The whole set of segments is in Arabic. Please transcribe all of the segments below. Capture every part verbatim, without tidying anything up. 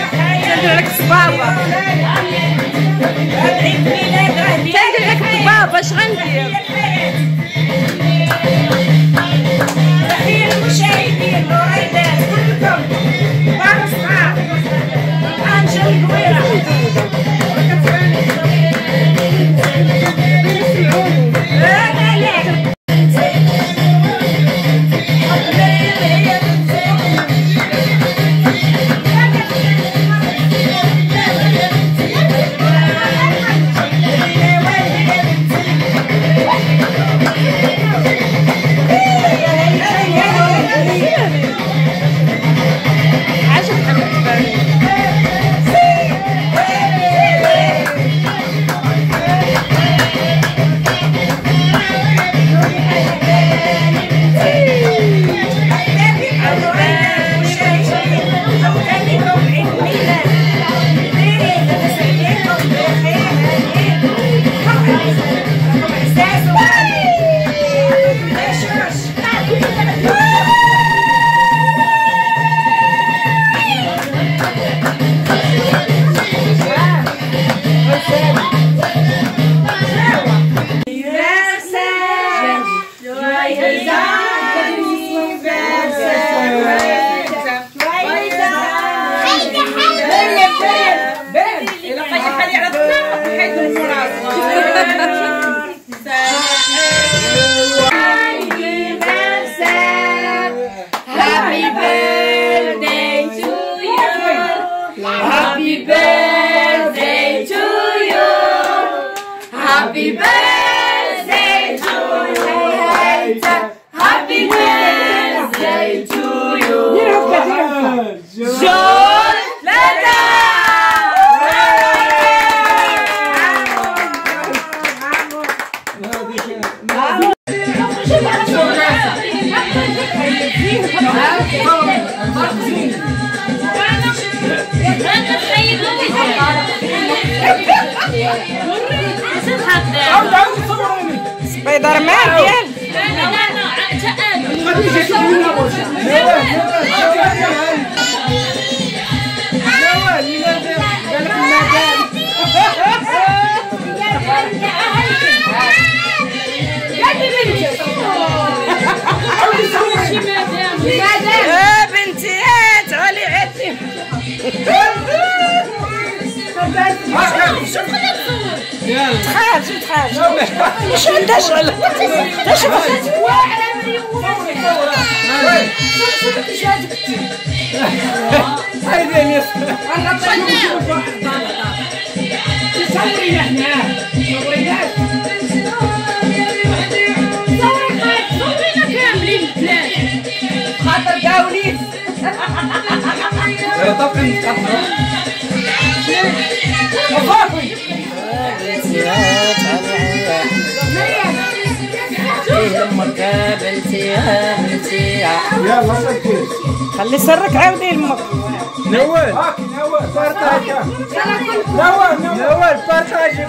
كندير لك الصبابه كندير لك الصبابه اش غندير. تحية للمشاهدين والمشاهدات كلكم كبار وصغار انجل القويره. Happy birthday to you. Happy birthday to you. John Lada. سبايدر مان ديال لا لا لا يا بنتي تعالي عندي تخرج تخرج واش عندها شغل صورينا حنا صورينا صورينا كاملين البلاد خاطر داوليت طبقا نتقطعوا امك بنتي يا بنتي يلا سكتي خلي سرك عاودي لامك. نوال هاك نوال بارطاجا نوال نوال بارطاجا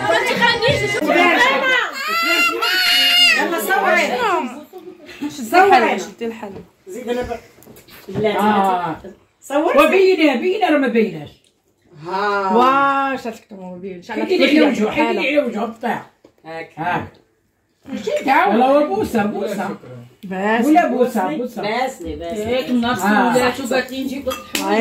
يلا صوري صوري شدي الحل زيد انا لا صور وبينه بينه ولا ما بيناش. ها واش تكتموا ما بينش على حيدي لي وجهه حيدي لي وجهه قطع هاك هاك ماشي تعاون ولا بوسه بوسه بس ولا بوسه بوسه بس لي بس هيك الناس ولات وقالت لي نجيب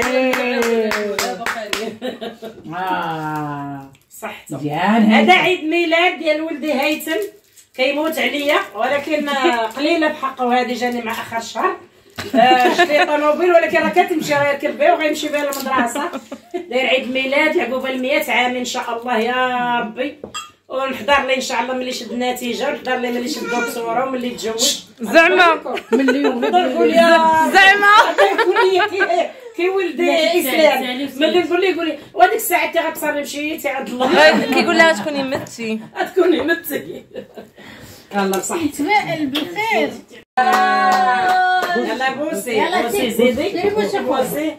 اه صحتك مزيان. هذا عيد ميلاد ديال ولدي هيثم كيموت عليا ولكن قليله بحقه هذه جاني مع اخر الشهر. شري طوموبيل ولكن راه كتمشي راه يركب بها وغيمشي بها للمدرسه. داير عيد ميلاد عقوبه المئة عام ان شاء الله يا ربي ونحضر ليه ان شاء الله ملي شد النتيجه ونحضر ليه ملي شد الدكتوره وملي تزوج زعما ملي نقول يا زعما كيقول لي كي ولد اسلام ملي نقول ليه يقول لي وهذيك الساعه انت غتصري مشيتي عند الله كيقول لها تكوني متي تكوني متي. يلا صح تفائل بالخير. يلا بوسي بوسي زيدي بوسي بوسي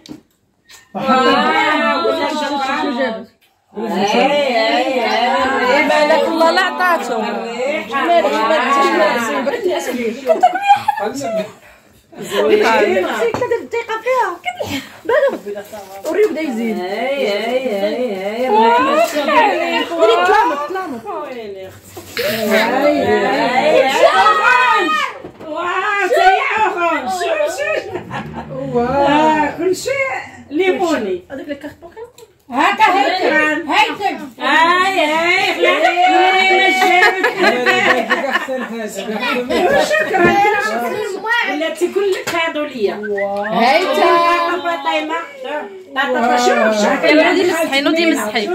بالك الله لا عطاتهم زوينه كدير الدقيقه فيها بالو وري بدا يزيد هاي هاي هاي هاي ولي طلامط طلامط ويلي اختي هاي هاي هاي واه سيعه اخوان شوف شوف واه كل شيء ليموني هذاك الكارت بوكا هكا هيك هيك هاي هاي خليني ما جابت احسن حاجه شكرا ولاتي كلك كادو ليا هيتا طايمه طاطا شوف شوف يلا دي مسحي نوضي مسحي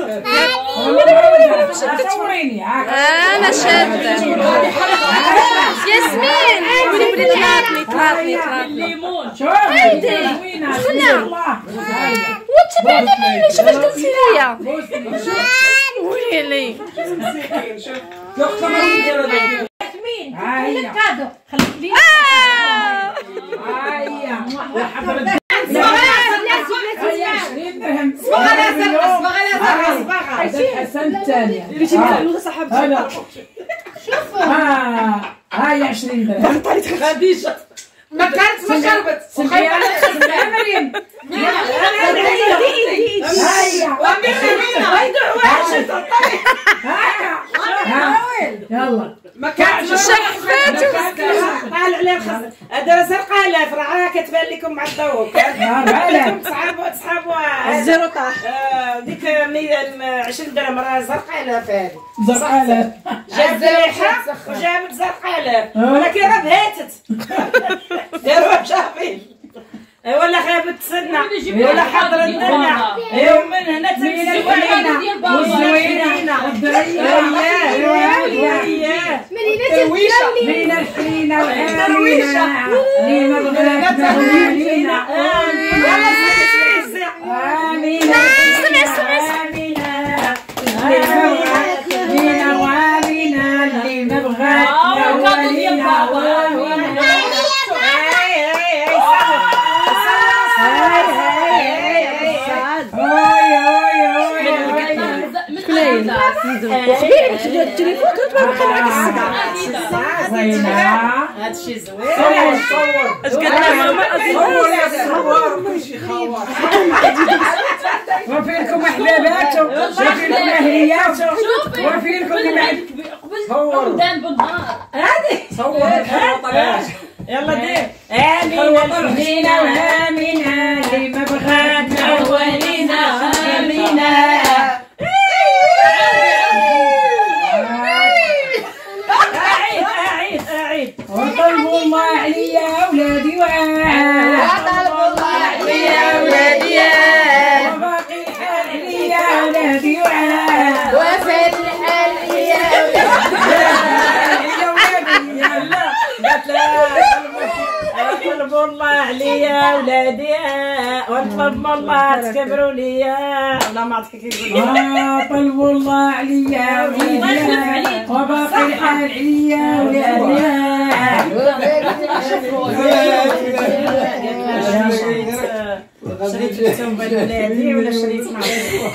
صوريني انا شاده ياسمين ولي ولي طلعتني طلعتني طلعتني الليمون شوف هايدي زوينه شنو الله وتبعدي مني شوف اش درتي ليا ويلي ياسمين هاي. لك كادو خليك لي آه. هيا وحضرت لازم هيا عشرين درهم صبغه الحسن الثانية هذا شوف ها هاي عشرين درهم خديجه ما كانت ما شربت سمعي انا مريم هيا هيدو واحد يلا ما كانش شفات طالع عليه الخص هذا زرقاء لا راه كتبان لكم مع الضوء علاش تصحابوا تصحابوا الزيرو طاح ديك عشرين درهم راه زرقاء لا فهذه زرقاء جابت ريحه وجابت زرقاء ولكن راه بهاتت داروا شافين ولا خابت سنة ولا حضرت لنا يوم من هنا تمشي والزوينة والدرية من الحينة والآمنة لما بغيتنا ولينا يلا سمعي سمعي آمنة لما وامنة لما بغيتنا ولينا التليفون تبغى بقى معك الساعه هذا الشيء زوين صور اش قالت ماما وفينكم احباباتو وفينكم اهلياتو وفينكم اللي معك قدام بالنهار صور يلا دير آمين امينه وامينه اللي ما بغاتنا ولينا امينه أعيد أعيد أعيد وطلبوا الله عليا يا اولادي وطلبوا الله عليا يا اولادي وباقي الحال عليا يا اولادي وفي الحال يا طلبوا الله عليا يا ولادي ونطلب من الله تكبروا ليا ولا ما عرفت كيف يقولوا طلبوا الله عليا يا ولادي وباقي الحال عليا يا شريت لكم ولادي ولا شريت مع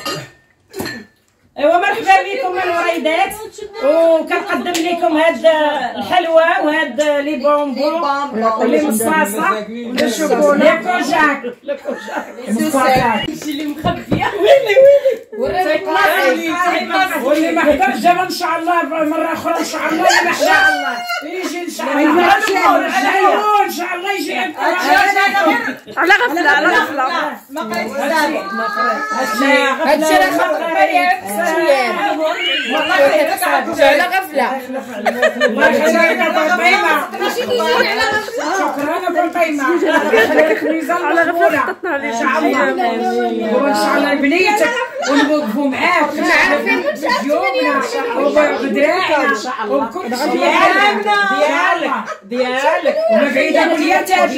ايوا مرحبا بكم الوريدات وكنقدم لكم هاد الحلوى وهاد لي بونبون ولي مصاصه ولا الشوكولا لي كوجاك لي كوجاك اللي مخبيه ويلي ويلي واللي ما حضرش جاب ان شاء الله مره اخرى ان شاء الله ما شاء الله يجي ان شاء الله ان شاء الله يجي على غفله على غفله ما قريت السابق ما قريت هادشي راه خاطر مريم والله على غفله الله يخليك ابو طيمه شكرا ابو طيمه خليك ميزان على غفله ان شاء الله وان شاء الله بنيتك ونوقفوا معاك بجيوبنا وبدراعنا وبكل شيء ديالك ديالك وما بعيده ملياتات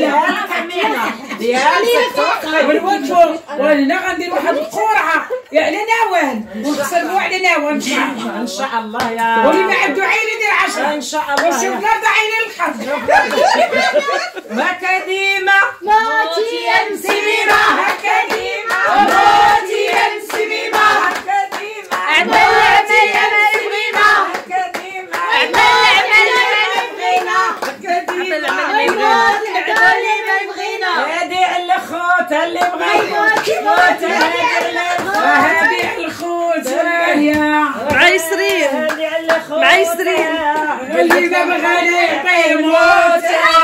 ديالك ونوقفوا وهنا غندير واحد القرعه على ناوان ونقسموا على ناوان ان شاء الله ان شاء الله يا واللي ما عنده عين يدير عشرة ان شاء الله وشوف الارض عين الخضر هكا ديما موتي يا سميمة هكا ديما موتي يا سميمة هكا ديما عدلعتي يا سميمة هكا ديما عدلعتي هكا ديما عدلعتي معيسرين اللي ما بغاني يعطيه الموت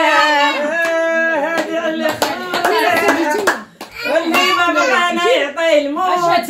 واللي ما بغانا يعطيه الموت.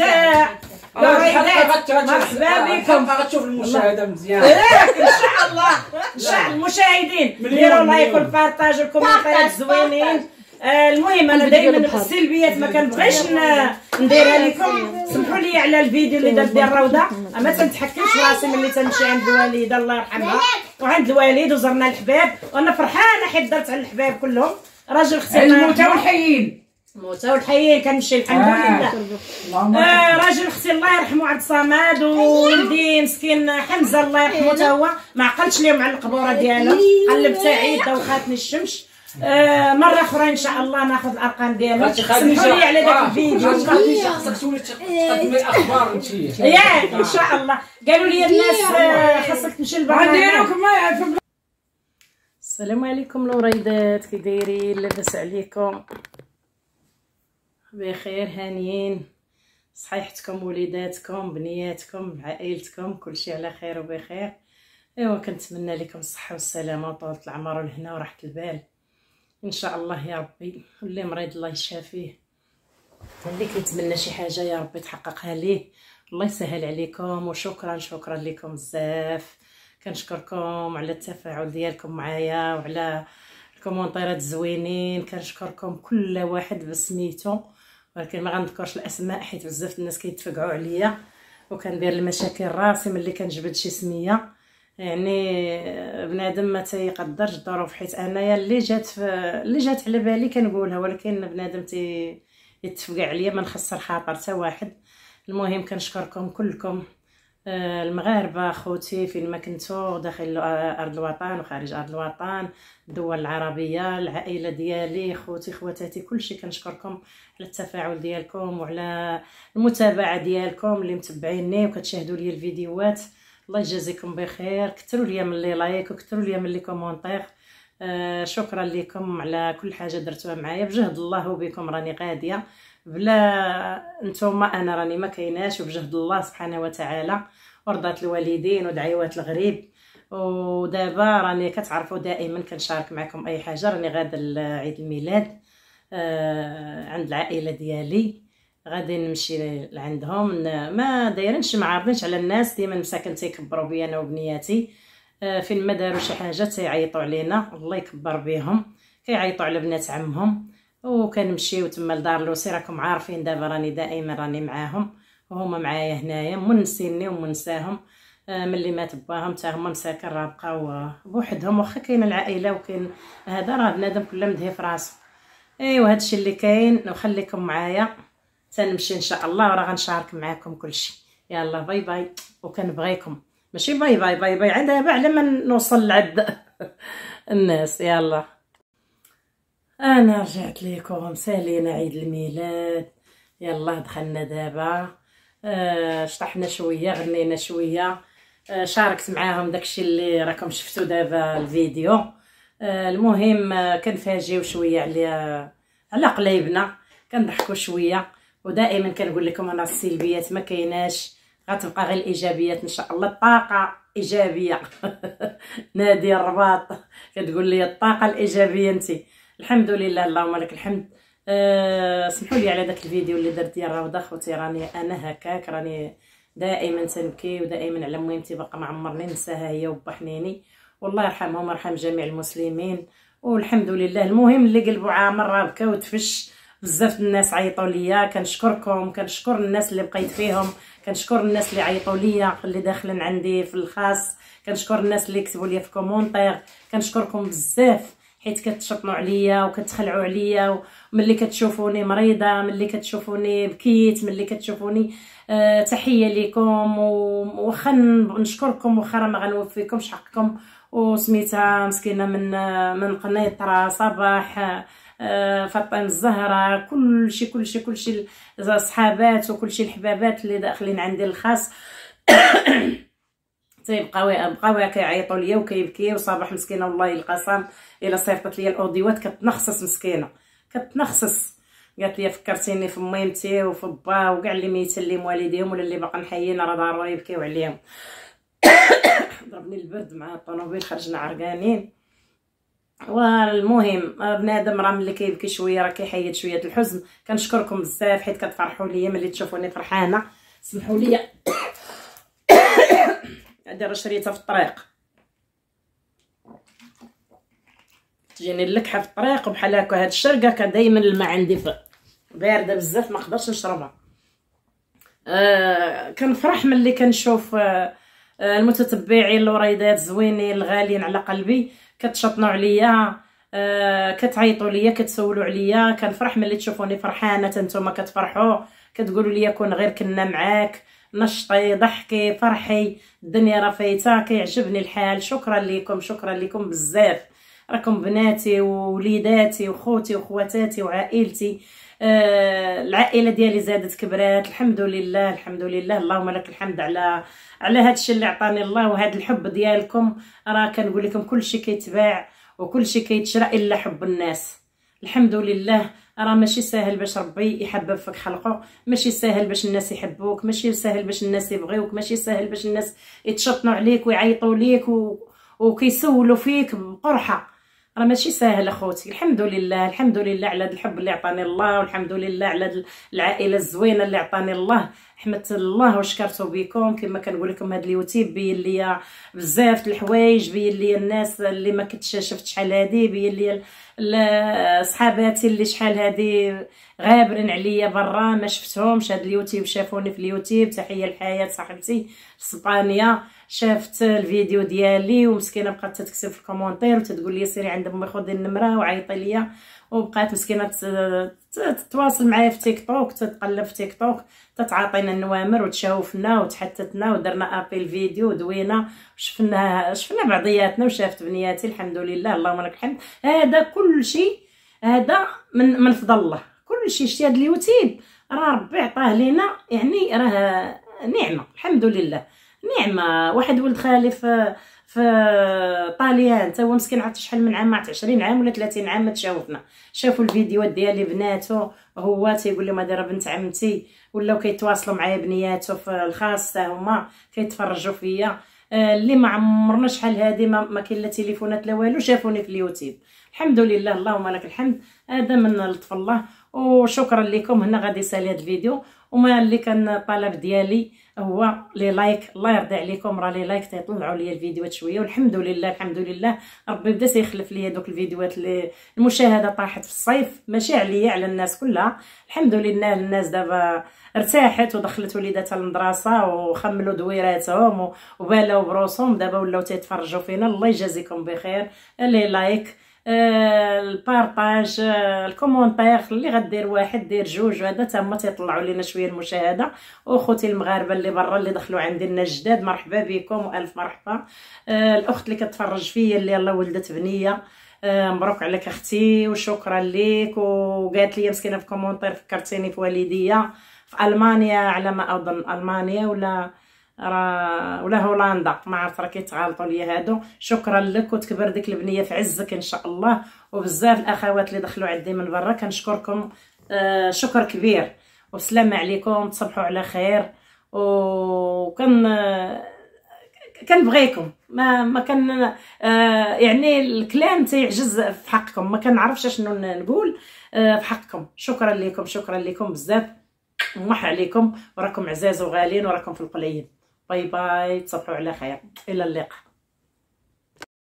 مرحبا بكم. غتشوف المشاهده مزيان ان شاء الله. ان شاء الله المشاهدين ديروا لايك والبارطاج والكومنتات زوينين. آه المهم انا دائما السلبيات ما كنبغيش نديرها لكم. سمحوا لي على الفيديو اللي درت ديال روضه، ما تنتحكمش راسي ملي تنمشي عند الوالده الله يرحمها وعند الوالد وزرنا الحباب، وانا فرحانه حيت درت على الحباب كلهم. راجل اختي الموتى والحيين الموتى والحيين كنمشي الحمد لله. آه راجل اختي الله يرحمه عبد الصمد، وولدي مسكين حمزه الله يرحمه تا هو ما عقلتش ليهم على القبوره ديالهم، قلبت عيد دوخاتني الشمس. آه مره اخرى ان شاء الله ناخذ الارقام ديالهم. سمحوا لي على داك الفيديو. خاصك تولي تقدمي الاخبار انت ياك ان شاء الله. قالوا لي الناس آه خاصك تمشي للبرنامج. السلام عليكم الوريدات، كي دايرين؟ لاباس عليكم؟ بخير هانيين؟ صحيحتكم وليداتكم بنياتكم عائلتكم كلشي على خير وبخير؟ ايوا كنتمنى لكم الصحه والسلامه وطولة العمر والهنا وراحه البال ان شاء الله يا ربي. واللي مريض الله يشافيه، واللي كيتمنى شي حاجه يا ربي تحققها ليه. الله يسهل عليكم، وشكرا شكرا لكم بزاف. كنشكركم على التفاعل ديالكم معايا وعلى الكومونتيرات الزوينين. كنشكركم كل واحد بسميتو، ولكن ما غنذكرش الاسماء حيت بزاف الناس كيتفقعوا عليا وكندير المشاكل راسي ملي كنجبد شي سميه. يعني بنادم ما تيقدرش الظروف، حيت انايا اللي جات في اللي جات على بالي كنقولها، ولكن بنادم تي يتفقع عليا ما نخسر خاطر حتى واحد. المهم كنشكركم كلكم المغاربه خوتي فين ما كنتو داخل ارض الوطن وخارج ارض الوطن، الدول العربيه، العائله ديالي، خوتي خواتاتي كلشي كنشكركم على التفاعل ديالكم وعلى المتابعه ديالكم اللي متبعيني وكتشاهدوا لي الفيديوهات. الله يجازيكم بخير، كثروا لي من لي لايك وكثروا لي من لي كومونتير. آه شكرا لكم على كل حاجه درتوها معايا. بجهد الله وبكم راني غاديه، بلا نتوما انا راني ما كايناش، وبجهد الله سبحانه وتعالى ورضات الوالدين ودعوات الغريب. ودابا راني كتعرفوا دائما كنشارك معكم اي حاجه. راني غادا لعيد الميلاد آه عند العائله ديالي، غادي نمشي لعندهم. ما دايرينش ما عارضينش على الناس، ديما مساكن تيكبروا بيا انا وبنياتي. آه فين ما داروا شي حاجه تيعيطوا علينا، الله يكبر بهم، كيعيطوا على بنات عمهم. وكنمشيو تما لدار لوسي، راكم عارفين دابا راني دائما راني معاهم وهما معايا هنايا، منسيني ومنساهم. آه ملي مات باهم حتى هما مساكن راه بقاو بوحدهم، واخا كاين العائله وكاين هذا راه بنادم كله مدهي في راسو. ايوا هادشي اللي كاين، وخليكم معايا تنمشي ان شاء الله وراه غنشارك معاكم كلشي. يلا باي باي، وكنبغيكم ماشي باي باي باي باي عاد دابا على ما نوصل لعند الناس. يلا انا رجعت لكم سالينا عيد الميلاد. يلا دخلنا دابا آه شطحنا شويه، غنينا شويه، آه شاركت معاهم داكشي اللي راكم شفتوا دابا الفيديو. آه المهم آه كنفاجئوا شويه على على قلايبنا، كنضحكوا شويه. ودائما كنقول لكم انا السلبيات ما كايناش، غتبقى غير الايجابيات ان شاء الله. الطاقه ايجابيه نادي الرباط كتقول لي الطاقه الايجابيه انت. الحمد لله اللهم لك الحمد. أه سمحوا لي على داك الفيديو اللي درت ديال روضه خوتي، راني انا هكاك راني دائما تنبكي، ودائما على مهمتي باقا ما عمرني نساها هي وبا حنيني، والله يرحمهم ويرحم جميع المسلمين. والحمد لله المهم اللي قلبو عامر راه بكا وتفش. بزاف الناس عيطوا ليا، كنشكركم، كنشكر الناس اللي بقيت فيهم، كنشكر الناس اللي عيطوا ليا اللي داخلين عندي في الخاص، كنشكر الناس اللي كتبوا لي في كومونتير، كنشكركم بزاف حيت كتشطنوا عليا وكتخلعوا عليا. وملي كتشوفوني مريضه، ملي كتشوفوني بكيت، ملي كتشوفوني آه تحيه ليكم. وواخا نشكركم واخا ما غنوفيكمش حقكم. وسميتها مسكينه من من قنيطره صباح، آه فاطمه الزهراء، كلشي كلشي كلشي الصحابات وكلشي الحبابات اللي داخلين عندي الخاص تيبقاو بقاو كيعيطوا ليا وكيبكي. وصباح مسكينه والله القسم الا صيفطت ليا الاوديوات كتنخصص مسكينه كتنخصص. قالت لي فكرتيني في ميمتي وفي با وكاع اللي ميتين لي والديهم ولا اللي باقا حيين راه ضروري يبكيو عليهم. ضربني البرد مع الطوموبيل خرجنا عرقانين. والمهم بنادم راه ملي كيبكي شويه راه كيحيد شويه الحزن. كنشكركم بزاف حيت كتفرحوا ليا ملي تشوفوني فرحانه. سمحوا لي هادي راه شريتها في الطريق، تجيني اللكحه في الطريق وبحال هكا. هاد الشرقه كان دائما الماء عندي بارده بزاف ما نقدرش نشربها. آه كنفرح ملي كنشوف آه المتتبعين الوريدات زوينين الغاليين على قلبي كتشطنوا عليا، آه كتعيطوا ليا كتسولوا عليا. كنفرح ملي تشوفوني فرحانه نتوما كتفرحوا كتقولوا لي كون غير كنا معاك نشطي ضحكي فرحي الدنيا راه فايته. كيعجبني الحال. شكرا لكم شكرا لكم بزاف. راكم بناتي ووليداتي وخوتي وخواتاتي وعائلتي. آه العائله ديالي زادت كبرات الحمد لله الحمد لله. اللهم لك الحمد على على هذا الشيء اللي عطاني الله وهذا الحب ديالكم. راه كنقول لكم كل شيء كيتباع وكل شيء كيتشرى الا حب الناس. الحمد لله. راه ماشي ساهل باش ربي يحبب فيك خلقه، ماشي ساهل باش الناس يحبوك، ماشي ساهل باش الناس يبغيوك، ماشي ساهل باش الناس يتشطنوا عليك ويعيطوا ليك و... وكيسولوا فيك بقرحه. راه ماشي ساهل اخوتي. الحمد لله الحمد لله على هذا الحب اللي عطاني الله، والحمد لله على هذه العائله الزوينه اللي عطاني الله. حمدت الله وشكرت بكم. كما كنقول لكم هذا اليوتيوب بين ليا بزاف الحوايج، بين ليا الناس اللي ما كنتش شفت شحال هادي، بين ليا صحاباتي اللي شحال هادي غابرين عليا برا ما شفتهمش. هذا اليوتيوب شافوني في اليوتيوب. تحيه لحياه صاحبتي اسبانيا شافت الفيديو ديالي ومسكينه بقات تكتب في الكومونتير وتتقول لي سيري عند امي خذي النمره وعيطي ليا. وبقات مسكينه تتواصل معايا في تيك توك، تتقلب في تيك توك، تتعاطينا النوامر وتشاوفنا وتحتتنا ودرنا ابيل فيديو دوينا وشفنا شفنا بعضياتنا وشافت بنياتي. الحمد لله اللهم لك الحمد. هذا كل شيء هذا من من فضل الله. كل شيء شتي هذا اليوتيوب راه ربي عطاه لينا، يعني راه نعمه الحمد لله نعمه. واحد ولد خالي في في طاليان تا هو مسكين عرفت شحال من عام، عرفت عشرين عام ولا ثلاثين عام ما تشاوفنا. شافوا الفيديوهات ديالي بناتو هو تيقول لهم هذه راه بنت عمتي، ولاو كيتواصلوا معايا بنياتو في الخاص حتى هما كيتفرجوا فيا. آه اللي ما عمرنا شحال هادي ما, ما كاين لا تليفونات لا والو شافوني في اليوتيوب. الحمد لله اللهم لك الحمد. هذا من لطف الله وشكرا لكم. هنا غادي سالي هذا الفيديو. وما اللي كان طلب ديالي هو لي لايك. الله يرضي عليكم راه لي لايك تيطلعوا لي الفيديوهات شويه. والحمد لله الحمد لله ربي بدا تيخلف لي دوك الفيديوهات اللي المشاهده طاحت في الصيف، ماشي عليا على الناس كلها. الحمد لله الناس دابا ارتاحت ودخلت وليداتها للمدرسه وخملوا دويراتهم وبالاو بروسهم، دابا ولاو تيتفرجوا فينا. الله يجازيكم بخير. لي لايك آه البارطاج آه الكومونتير اللي غدير واحد دير جوج، وهذا تا هما تيطلعوا لينا شويه المشاهده. واخوتي المغاربه اللي برا اللي دخلوا عندنا الجداد مرحبا بكم والف مرحبا. آه الاخت اللي كتفرج فيا اللي يلاه ولدت بنيه آه مبروك عليك اختي وشكرا ليك. وقالت لي مسكينه في كومونتير فكرتيني في والديا في المانيا على ما اظن، المانيا ولا راه ولا هولندا ما عرفت راه كيتغالطوا ليا هادو. شكرا لك وتكبر ديك البنيه في عزك ان شاء الله. وبزاف الاخوات اللي دخلوا عندي من برا كنشكركم آه شكر كبير. والسلام عليكم تصبحوا على خير. وكن آه كنبغيكم ما ما كان آه يعني الكلام تيعجز في حقكم، ما كنعرفش شنو نقول آه في حقكم. شكرا لكم شكرا لكم بزاف. موح عليكم وراكم عزاز وغالين وراكم في القليل. باي باي تصبحوا على خير. الى اللقاء.